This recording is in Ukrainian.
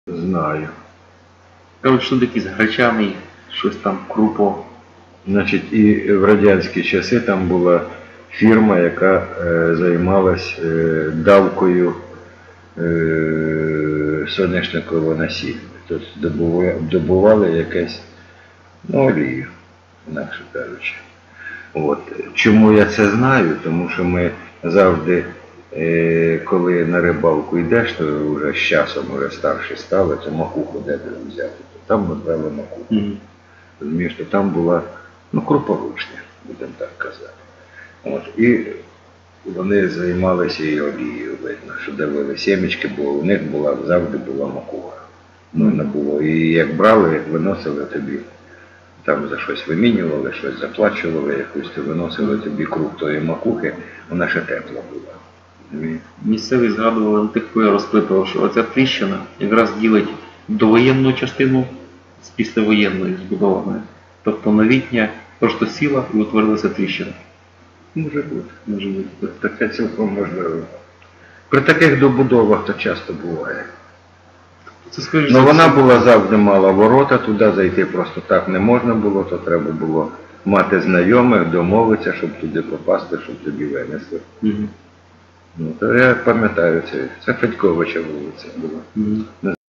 Знаю. Кажуть, що якийсь гречаний, щось там, крупо. Значить, і в радянські часи там була фірма, яка займалась давкою соняшникового насіння. Тобто добували якесь, олію, інакше кажучи. От. Чому я це знаю? Тому що ми завжди, коли на рибалку йдеш, то вже з часом вже старші стали, то макуху де взяти. Там ми брали макуху. Розумієш, що там була, крупоручня, будемо так казати. От. І вони займалися і олією, видно, що давили сімечки, бо у них завжди була макуха. Не було. І як брали, як виносили тобі, там за щось вимінювали, щось заплачували, якусь то виносили тобі круг тої макухи, вона ще тепла була. Місцеві згадували, тихо я розпитував, що оця тріщина якраз ділить довоєнну частину з післявоєнною збудованою. Тобто новітня просто сіла і утворилася тріщина. Може бути. Таке цілком можливо. При таких добудовах то часто буває. Вона була завжди мала ворота, туди зайти просто так не можна було, то треба було мати знайомих, домовитися, щоб туди попасти, щоб тобі винесли. То я пам'ятаю це. Це Федьковича вулиця була.